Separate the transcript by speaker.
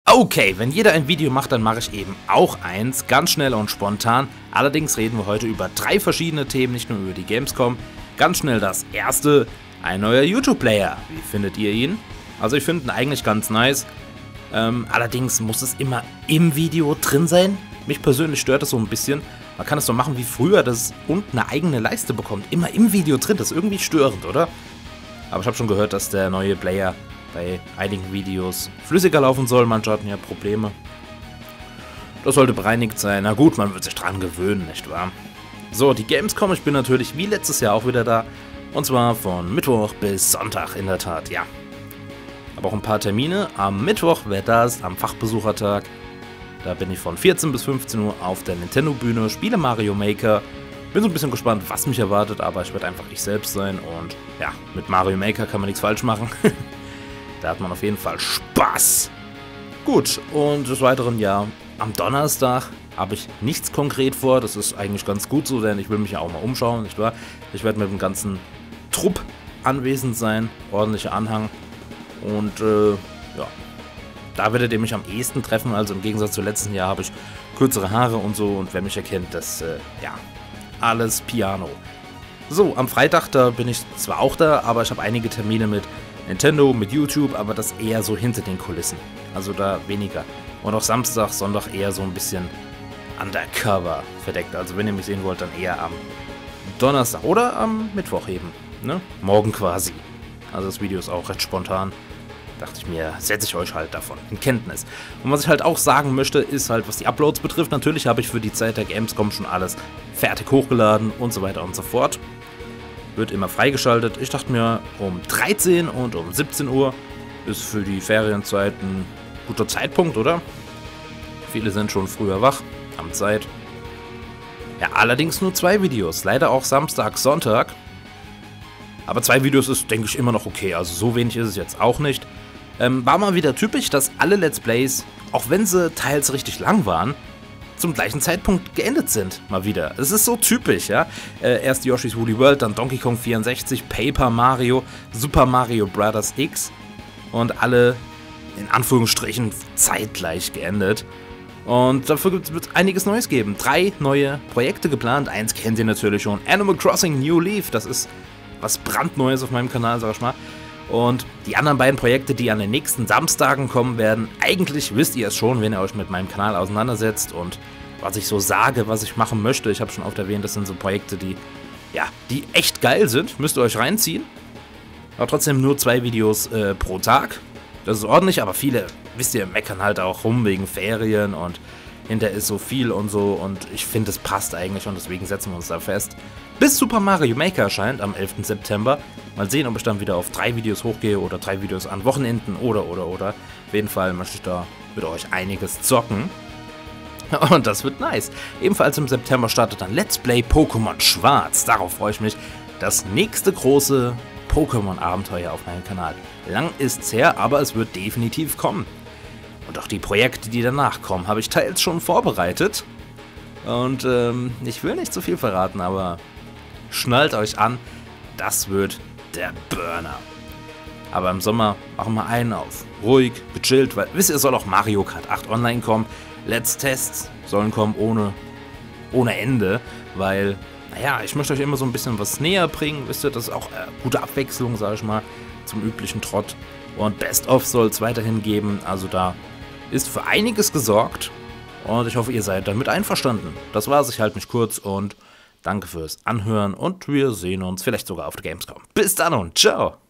Speaker 1: Okay, wenn jeder ein Video macht, dann mache ich eben auch eins, ganz schnell und spontan. Allerdings reden wir heute über 3 verschiedene Themen, nicht nur über die Gamescom. Ganz schnell das erste, ein neuer YouTube-Player. Wie findet ihr ihn? Also ich finde ihn eigentlich ganz nice. Allerdings muss es immer im Video drin sein. Mich persönlich stört das so ein bisschen. Man kann es so machen wie früher, dass es unten eine eigene Leiste bekommt. Immer im Video drin, das ist irgendwie störend, oder? Aber ich habe schon gehört, dass der neue Player bei einigen Videos flüssiger laufen soll. Manche hatten ja Probleme. Das sollte bereinigt sein. Na gut, man wird sich dran gewöhnen, nicht wahr? So, die Gamescom, ich bin natürlich wie letztes Jahr auch wieder da. Und zwar von Mittwoch bis Sonntag, in der Tat, ja. Aber auch ein paar Termine. Am Mittwoch wäre das, am Fachbesuchertag. Da bin ich von 14 bis 15 Uhr auf der Nintendo-Bühne, spiele Mario Maker. Bin so ein bisschen gespannt, was mich erwartet, aber ich werde einfach ich selbst sein. Und ja, mit Mario Maker kann man nichts falsch machen. Da hat man auf jeden Fall Spaß. Gut, und des Weiteren, ja, am Donnerstag habe ich nichts konkret vor. Das ist eigentlich ganz gut so, denn ich will mich ja auch mal umschauen, nicht wahr? Ich werde mit dem ganzen Trupp anwesend sein, ordentlicher Anhang. Und ja, da werdet ihr mich am ehesten treffen. Also im Gegensatz zu letzten Jahr habe ich kürzere Haare und so. Und wer mich erkennt, das, ja, alles Piano. So, am Freitag, da bin ich zwar auch da, aber ich habe einige Termine mit Nintendo, mit YouTube, aber das eher so hinter den Kulissen. Also da weniger. Und auch Samstag, Sonntag eher so ein bisschen undercover verdeckt. Also wenn ihr mich sehen wollt, dann eher am Donnerstag oder am Mittwoch eben. Ne? Morgen quasi. Also das Video ist auch recht spontan. Dachte ich mir, setze ich euch halt davon in Kenntnis. Und was ich halt auch sagen möchte, ist halt, was die Uploads betrifft, natürlich habe ich für die Zeit der Gamescom schon alles fertig hochgeladen und so weiter und so fort. Wird immer freigeschaltet. Ich dachte mir, um 13 und um 17 Uhr ist für die Ferienzeit ein guter Zeitpunkt, oder? Viele sind schon früher wach, haben Zeit. Ja, allerdings nur 2 Videos. Leider auch Samstag, Sonntag. Aber 2 Videos ist, denke ich, immer noch okay. Also so wenig ist es jetzt auch nicht. War mal wieder typisch, dass alle Let's Plays, auch wenn sie teils richtig lang waren, zum gleichen Zeitpunkt geendet sind, mal wieder. Es ist so typisch, ja. Erst Yoshi's Woolly World, dann Donkey Kong 64, Paper Mario, Super Mario Bros. X und alle in Anführungsstrichen zeitgleich geendet. Und dafür wird es einiges Neues geben. 3 neue Projekte geplant. Eins kennt ihr natürlich schon, Animal Crossing New Leaf. Das ist was brandneues auf meinem Kanal, sag ich mal. Und die anderen beiden Projekte, die an den nächsten Samstagen kommen werden, eigentlich wisst ihr es schon, wenn ihr euch mit meinem Kanal auseinandersetzt und was ich so sage, was ich machen möchte. Ich habe schon oft erwähnt, das sind so Projekte, die, ja, die echt geil sind, müsst ihr euch reinziehen. Aber trotzdem nur 2 Videos pro Tag. Das ist ordentlich, aber viele, wisst ihr, meckern halt auch rum wegen Ferien und hinter ist so viel und so. Und ich finde, es passt eigentlich und deswegen setzen wir uns da fest. Bis Super Mario Maker erscheint am 11. September. Mal sehen, ob ich dann wieder auf 3 Videos hochgehe oder 3 Videos an Wochenenden oder. Auf jeden Fall möchte ich da mit euch einiges zocken. Und das wird nice. Ebenfalls im September startet dann Let's Play Pokémon Schwarz. Darauf freue ich mich. Das nächste große Pokémon-Abenteuer auf meinem Kanal. Lang ist's her, aber es wird definitiv kommen. Und auch die Projekte, die danach kommen, habe ich teils schon vorbereitet. Und ich will nicht zu viel verraten, aber schnallt euch an, das wird der Burner. Aber im Sommer machen wir einen auf. Ruhig, gechillt, weil, wisst ihr, soll auch Mario Kart 8 online kommen. Let's Tests sollen kommen ohne Ende, weil, naja, ich möchte euch immer so ein bisschen was näher bringen. Wisst ihr, das ist auch gute Abwechslung, sage ich mal, zum üblichen Trott. Und Best-of soll es weiterhin geben, also da ist für einiges gesorgt. Und ich hoffe, ihr seid damit einverstanden. Das war's, ich halte mich kurz und danke fürs Anhören und wir sehen uns vielleicht sogar auf der Gamescom. Bis dann und ciao!